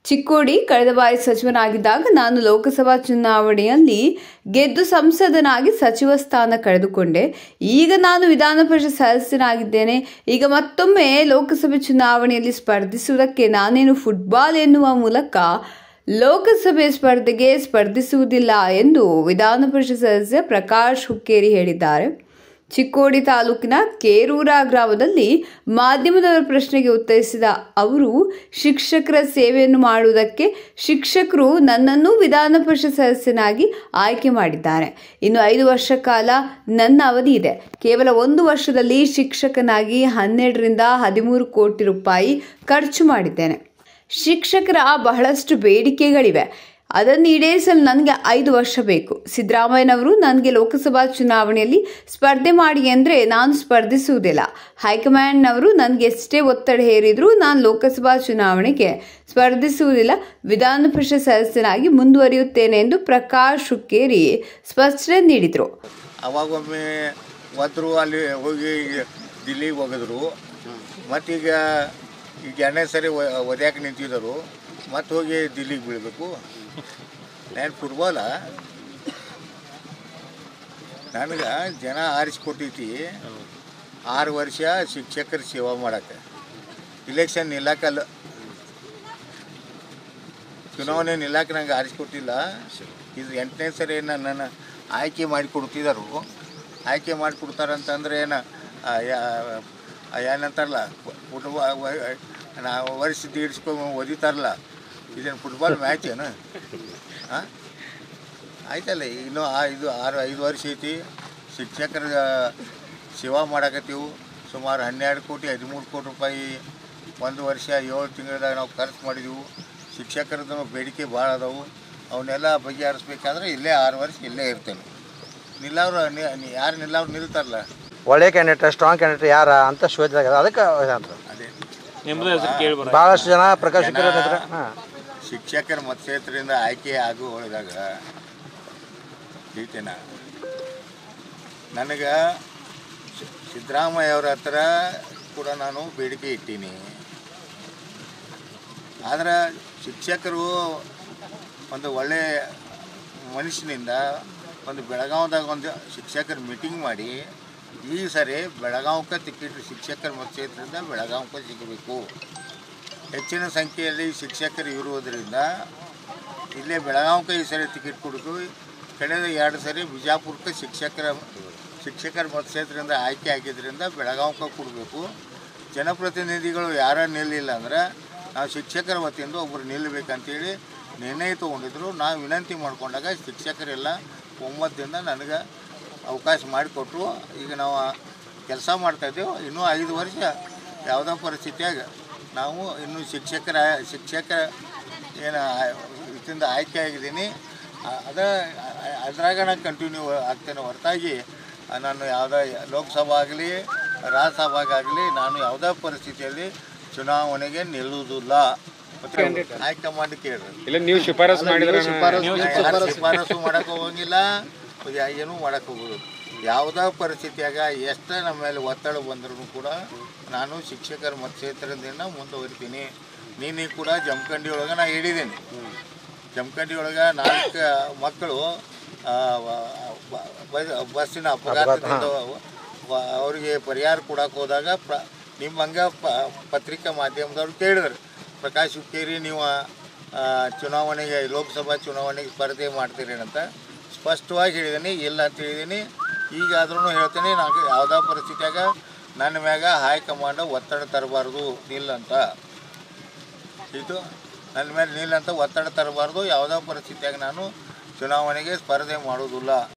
ಚಿಕ್ಕೋಡಿ ಕಳೆದ ಬಾರಿ ಸಚಿವನಾಗಿದ್ದಾಗ ನಾನು ಲೋಕಸಭಾ ಚುನಾವಣೆಯಲ್ಲಿ ಗೆದ್ದು ಸಂಸದನಾಗಿ ಸಚಿವ ಸ್ಥಾನ ಕಳೆದುಕೊಂಡೆ. ಈಗ ನಾನು ವಿಧಾನ ಪರಿಷತ್ ಸದಸ್ಯನಾಗಿದ್ದೇನೆ. ಈಗ ಮತ್ತೊಮ್ಮೆ ಲೋಕಸಭೆ ಚುನಾವಣೆಯಲ್ಲಿ ಸ್ಪರ್ಧಿಸುವುದಕ್ಕೆ ನಾನೇನು ಫುಟ್ಬಾಲ್ ಎನ್ನುವ ಮೂಲಕ ಲೋಕಸಭೆ ಸ್ಪರ್ಧೆಗೆ ಸ್ಪರ್ಧಿಸುವುದಿಲ್ಲ ಎಂದು ವಿಧಾನ ಪರಿಷತ್ ಸದಸ್ಯ ಪ್ರಕಾಶ್ ಹುಕ್ಕೇರಿ ಹೇಳಿದ್ದಾರೆ. ಚಿಕ್ಕೋಡಿ ತಾಲೂಕಿನ ಕೇರೂರ ಗ್ರಾಮದಲ್ಲಿ ಮಾಧ್ಯಮದವರ ಪ್ರಶ್ನೆಗೆ ಉತ್ತರಿಸಿದ ಅವರು, ಶಿಕ್ಷಕರ ಸೇವೆಯನ್ನು ಮಾಡುವುದಕ್ಕೆ ಶಿಕ್ಷಕರು ನನ್ನನ್ನು ವಿಧಾನ ಪರಿಷತ್ ಸದಸ್ಯನಾಗಿ ಆಯ್ಕೆ ಮಾಡಿದ್ದಾರೆ. ಇನ್ನು 5 ವರ್ಷ ಕಾಲ ನನ್ನ ಅವಧಿ ಇದೆ. ಕೇವಲ 1 ವರ್ಷದಲ್ಲಿ ಶಿಕ್ಷಕನಾಗಿ 12 ರಿಂದ 13 ಕೋಟಿ ರೂಪಾಯಿ ಖರ್ಚು ಮಾಡಿದ್ದೇನೆ. ಶಿಕ್ಷಕರ ಬಹಳಷ್ಟು ಬೇಡಿಕೆಗಳಿವೆ. ಅದನ್ನು ಈಡೇರಿಸಲು ನನಗೆ 5 ವರ್ಷ ಬೇಕು. ಸಿದ್ದರಾಮಯ್ಯನವರು ನನಗೆ ಲೋಕಸಭಾ ಚುನಾವಣೆಯಲ್ಲಿ ಸ್ಪರ್ಧೆ ಮಾಡಿ ಎಂದರೆ ನಾನು ಸ್ಪರ್ಧಿಸುವುದಿಲ್ಲ. ಹೈಕಮಾಂಡ್ನವರು ನನಗೆ ಎಷ್ಟೇ ಒತ್ತಡ ಹೇರಿದರೂ ನಾನು ಲೋಕಸಭಾ ಚುನಾವಣೆಗೆ ಸ್ಪರ್ಧಿಸುವುದಿಲ್ಲ. ವಿಧಾನ ಪರಿಷತ್ ಸದಸ್ಯನಾಗಿ ಮುಂದುವರಿಯುತ್ತೇನೆ ಎಂದು ಪ್ರಕಾಶ್ ಹುಕ್ಕೇರಿ ಸ್ಪಷ್ಟನೆ ನೀಡಿದರು. ಅವಾಗೊಮ್ಮೆ ಒದ್ರು ಅಲ್ಲಿ ಹೋಗಿ ದಿಲ್ಲಿಗೆ ಹೋಗಿದ್ರು. ಮತ್ತೀಗ 2ನೇ ಸರಿ ಒದ್ಯಾಕೆ ನಿಂತಿದ್ದರು. ಮತ್ತೆ ಹೋಗಿ ದಿಲ್ಲಿಗೆ ಬೀಳಬೇಕು. ನಾನು ಫುಟ್ಬಾಲ ನನಗೆ ಜನ ಆರಿಸ್ಕೊಟ್ಟೈತಿ 6 ವರ್ಷ ಶಿಕ್ಷಕರ ಸೇವಾ ಮಾಡೋಕ್ಕೆ. ಇಲೆಕ್ಷನ್ ನಿಲ್ಲಕ್ಕಲ್ಲ, ಚುನಾವಣೆ ನಿಲ್ಲಕ್ಕೆ ನಂಗೆ ಆರಿಸ್ಕೊಟ್ಟಿಲ್ಲ. ಇದು 8ನೇ ಸರಿ ನನ್ನನ್ನು ಆಯ್ಕೆ ಮಾಡಿಕೊಡ್ತಿದ್ದರು. ಆಯ್ಕೆ ಮಾಡಿಕೊಡ್ತಾರಂತಂದ್ರೆ ಏನಂತಾರಲ್ಲ, ಫುಟ್ಬಾಲ್ ನಾವು ವರ್ಷ ದೀಡ್ಸ್ಕೊಂಡು ಓದಿತಾರಲ್ಲ, ಇದೇನು ಫುಟ್ಬಾಲ್ ಮ್ಯಾಚ್ ಏನು? ಹಾಂ, ಆಯ್ತಲ್ಲ. ಇನ್ನೂ 5 ವರ್ಷ ಐತಿ. ಶಿಕ್ಷಕರ ಸೇವಾ ಮಾಡಕತ್ತೀವಿ. ಸುಮಾರು 12 ಕೋಟಿ 13 ಕೋಟಿ ರೂಪಾಯಿ 1 ವರ್ಷ 7 ತಿಂಗಳದಾಗ ನಾವು ಖರ್ಚು ಮಾಡಿದೆವು. ಶಿಕ್ಷಕರದ್ದು ಬೇಡಿಕೆ ಭಾಳ ಅದಾವು. ಅವನ್ನೆಲ್ಲ ಬಗೆಹರಿಸ್ಬೇಕಾದ್ರೆ ಇಲ್ಲೇ 6 ವರ್ಷ ಇಲ್ಲೇ ಇರ್ತೇನೆ. ನಿಲ್ಲವ್ರು ಯಾರು ನಿಲ್ಲವ್ರು ನಿಲ್ತಾರಲ್ಲ, ಒಳ್ಳೆ ಕ್ಯಾಂಡಿಡೇಟ್, ಸ್ಟ್ರಾಂಗ್ ಕ್ಯಾಂಡಿಡೇಟ್ ಯಾರ ಅಂತ ಶೋಧಿದಾಗ ಅದಕ್ಕೆ ಅದೇ ಭಾಳಷ್ಟು ಜನ ಪ್ರಕಾಶ್ ಶಿಕ್ಷಕರ ಮತಕ್ಷೇತ್ರದಿಂದ ಆಯ್ಕೆ ಆಗುವಾಗ ಹೇಳ್ತೇನೆ. ನನಗೆ ಸಿದ್ದರಾಮಯ್ಯ ಅವ್ರ ಹತ್ರ ಕೂಡ ನಾನು ಬೇಡಿಕೆ ಇಟ್ಟೀನಿ. ಆದರೆ ಶಿಕ್ಷಕರು ಒಂದು ಒಳ್ಳೆಯ ಮನುಷ್ಯನಿಂದ ಒಂದು ಬೆಳಗಾವ್ದಾಗ ಒಂದು ಶಿಕ್ಷಕರ ಮೀಟಿಂಗ್ ಮಾಡಿ, ಈ ಸರಿ ಬೆಳಗಾವಕ್ಕೆ ಟಿಕೆಟ್ ಶಿಕ್ಷಕರ ಮತಕ್ಷೇತ್ರದಿಂದ ಬೆಳಗಾವಕ್ಕೆ ಸಿಗಬೇಕು. ಹೆಚ್ಚಿನ ಸಂಖ್ಯೆಯಲ್ಲಿ ಶಿಕ್ಷಕರು ಇರುವುದರಿಂದ ಇಲ್ಲೇ ಬೆಳಗಾವಕ್ಕೆ ಈ ಸರಿ ಟಿಕೆಟ್ ಕೊಡೋದು. ಕಳೆದ 2 ಸರಿ ಬಿಜಾಪುರಕ್ಕೆ ಶಿಕ್ಷಕರ ಮತಕ್ಷೇತ್ರದಿಂದ ಆಯ್ಕೆ ಆಗಿದ್ದರಿಂದ ಬೆಳಗಾವಕ್ಕೆ ಕೊಡಬೇಕು. ಜನಪ್ರತಿನಿಧಿಗಳು ಯಾರು ನಿಲ್ಲಿಲ್ಲ ಅಂದ್ರೆ ನಾವು ಶಿಕ್ಷಕರ ವತಿಯಿಂದ ಒಬ್ಬರು ನಿಲ್ಲಬೇಕಂತೇಳಿ ನಿರ್ಣಯ ತೊಗೊಂಡಿದ್ರು. ನಾವು ವಿನಂತಿ ಮಾಡಿಕೊಂಡಾಗ ಶಿಕ್ಷಕರೆಲ್ಲ ಒಮ್ಮತದಿಂದ ನನಗೆ ಅವಕಾಶ ಮಾಡಿಕೊಟ್ರು. ಈಗ ನಾವು ಕೆಲಸ ಮಾಡ್ತಾಯಿದ್ದೇವೆ. ಇನ್ನೂ 5 ವರ್ಷ ಯಾವುದೋ ಪರಿಸ್ಥಿತಿಯಾಗ ನಾವು ಇನ್ನೂ ಶಿಕ್ಷಕ ಏನು ಇದರಿಂದ ಆಯ್ಕೆ ಆಗಿದ್ದೀನಿ. ಅದ್ರಾಗ ನಾನು ಕಂಟಿನ್ಯೂ ಆಗ್ತೇನೆ ಹೊರತಾಗಿ ನಾನು ಯಾವುದೇ ಲೋಕಸಭಾ ಆಗಲಿ ರಾಜ್ಯಸಭೆಗಾಗಲಿ ನಾನು ಯಾವುದೇ ಪರಿಸ್ಥಿತಿಯಲ್ಲಿ ಚುನಾವಣೆಗೆ ನಿಲ್ಲುವುದಿಲ್ಲ. ಹೈಕಮಾಂಡ್ ಕೇಳ್ರಿ, ನೀವು ಶಿಫಾರಸು ಮಾಡಿದ್ರೆ ಶಿಫಾರಸು ಮಾಡೋಕೆ ಹೋಗಂಗಿಲ್ಲ, ಏನೂ ಮಾಡೋಕೆ ಹೋಗೋದು. ಯಾವುದೇ ಪರಿಸ್ಥಿತಿಯಾಗ ಎಷ್ಟೇ ನಮ್ಮ ಮೇಲೆ ಒತ್ತಡ ಬಂದರೂ ಕೂಡ ನಾನು ಶಿಕ್ಷಕರ ಮತಕ್ಷೇತ್ರದಿಂದ ಮುಂದುವರಿತೀನಿ. ನೀನು ಕೂಡ ಜಮಖಂಡಿ ಒಳಗೆ ನಾನು ಹೇಳಿದ್ದೀನಿ. ಜಮಖಂಡಿ ಒಳಗೆ 4 ಮಕ್ಕಳು ಬಸ್ಸಿನ ಅಪಘಾತದಿಂದ ಅವರಿಗೆ ಪರಿಹಾರ ಕೊಡೋಕೆ ಹೋದಾಗ ನಿಮ್ಮ ಹಂಗೆ ಪತ್ರಿಕಾ ಮಾಧ್ಯಮದವ್ರು ಕೇಳಿದ್ರು, ಪ್ರಕಾಶ್ ಹುಕ್ಕೇರಿ ನೀವು ಚುನಾವಣೆಗೆ ಲೋಕಸಭಾ ಚುನಾವಣೆಗೆ ಸ್ಪರ್ಧೆ ಮಾಡ್ತೀರೇನಂತ ಸ್ಪಷ್ಟವಾಗಿ ಹೇಳಿದ್ದೀನಿ. ಇಲ್ಲ ಅಂತ ಹೇಳಿದ್ದೀನಿ. ಈಗಾದ್ರೂ ಹೇಳ್ತೀನಿ, ನಾನು ಯಾವುದೇ ಪರಿಸ್ಥಿತಿಯಾಗ ನನ್ನ ಮ್ಯಾಗ ಹೈಕಮಾಂಡ್ ಒತ್ತಡ ತರಬಾರ್ದು, ನಿಲ್ಲಂತ. ಇದು ನನ್ನ ಮೇಲೆ ನಿಲ್ಲಂತ ಒತ್ತಡ ತರಬಾರ್ದು. ಯಾವುದೇ ಪರಿಸ್ಥಿತಿಯಾಗ ನಾನು ಚುನಾವಣೆಗೆ ಸ್ಪರ್ಧೆ ಮಾಡೋದಿಲ್ಲ.